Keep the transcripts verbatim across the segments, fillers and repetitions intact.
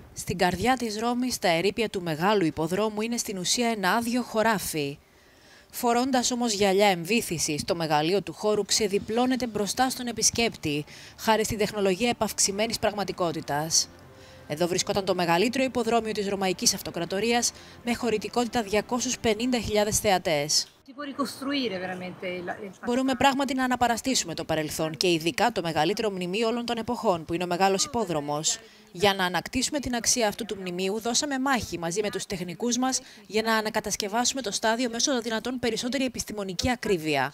Στην καρδιά της Ρώμης, στα ερείπια του μεγάλου υποδρόμου είναι στην ουσία ένα άδειο χωράφι. Φορώντας όμως γυαλιά εμβύθισης, το μεγαλείο του χώρου ξεδιπλώνεται μπροστά στον επισκέπτη, χάρη στην τεχνολογία επαυξημένης πραγματικότητας. Εδώ βρισκόταν το μεγαλύτερο υποδρόμιο της Ρωμαϊκής Αυτοκρατορίας, με χωρητικότητα διακόσιους πενήντα χιλιάδες θεατές. Μπορούμε πράγματι να αναπαραστήσουμε το παρελθόν και ειδικά το μεγαλύτερο μνημείο όλων των εποχών, που είναι ο Μεγάλος Υπόδρομος. Για να ανακτήσουμε την αξία αυτού του μνημείου, δώσαμε μάχη μαζί με τους τεχνικούς μας για να ανακατασκευάσουμε το στάδιο μέσω των δυνατόν περισσότερη επιστημονική ακρίβεια.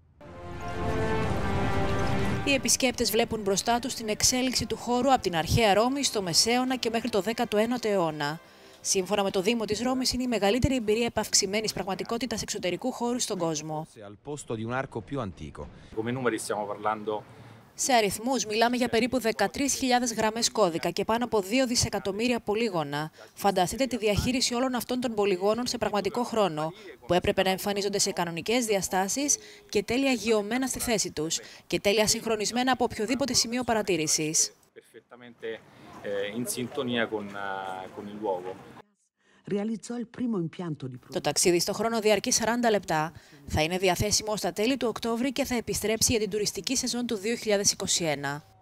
Οι επισκέπτες βλέπουν μπροστά τους την εξέλιξη του χώρου από την αρχαία Ρώμη στο Μεσαίωνα και μέχρι το δέκατο ένατο αιώνα. Σύμφωνα με το Δήμο της Ρώμης, είναι η μεγαλύτερη εμπειρία επαυξημένης πραγματικότητας εξωτερικού χώρου στον κόσμο. Σε αριθμούς, μιλάμε για περίπου δεκατρείς χιλιάδες γραμμές κώδικα και πάνω από δύο δισεκατομμύρια πολύγωνα. Φανταστείτε τη διαχείριση όλων αυτών των πολυγώνων σε πραγματικό χρόνο, που έπρεπε να εμφανίζονται σε κανονικές διαστάσεις και τέλεια γειωμένα στη θέση τους και τέλεια συγχρονισμένα από οποιοδήποτε σημείο παρατήρησης. Το ταξίδι στο χρόνο διαρκεί σαράντα λεπτά. Θα είναι διαθέσιμο στα τέλη του Οκτώβρη και θα επιστρέψει για την τουριστική σεζόν του δύο χιλιάδες είκοσι ένα.